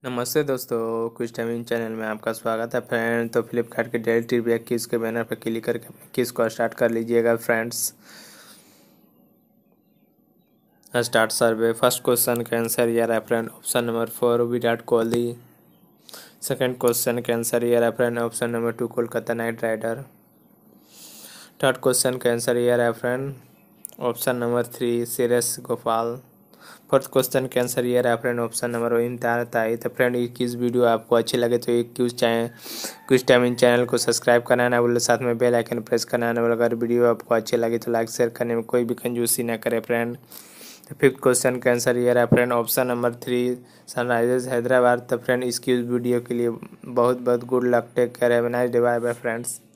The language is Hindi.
नमस्ते दोस्तों, कुछ टाइमिंग चैनल में आपका स्वागत है फ्रेंड। तो फ्लिपकार्ट के डेली ट्रिविया क्विज के बैनर पर क्लिक करके क्विज को स्टार्ट कर लीजिएगा friends. Start survey. First question का आंसर ईयर है friend option number 4 Virat Kohli. Second question का आंसर ईयर है friend option number 2 Kolkata Knight Riders. Third question का आंसर ईयर है friend option number 3 Shreyas Gopal. Fourth question के आंसर ये रहा फ्रेंड ऑप्शन नंबर इम्तियाज ताई। तो फ्रेंड किस वीडियो आपको अच्छी लगे तो एक कुछ टाइम इन चैनल को सब्सक्राइब करना ना बोले, साथ में बेल आइकन प्रेस करना ना बोले। अगर वीडियो आपको अच्छी लगे तो लाइक शेयर करने में कोई भी कंजूसी ना करे फ्रेंड। तो फिफ्थ क्वेश्चन का आंसर ये रहा friend option number 3 Sunrisers Hyderabad. तो फ्रेंड इसकी वीडियो के लिए बहुत बहुत good luck. Take care, have a nice day, bye bye friends.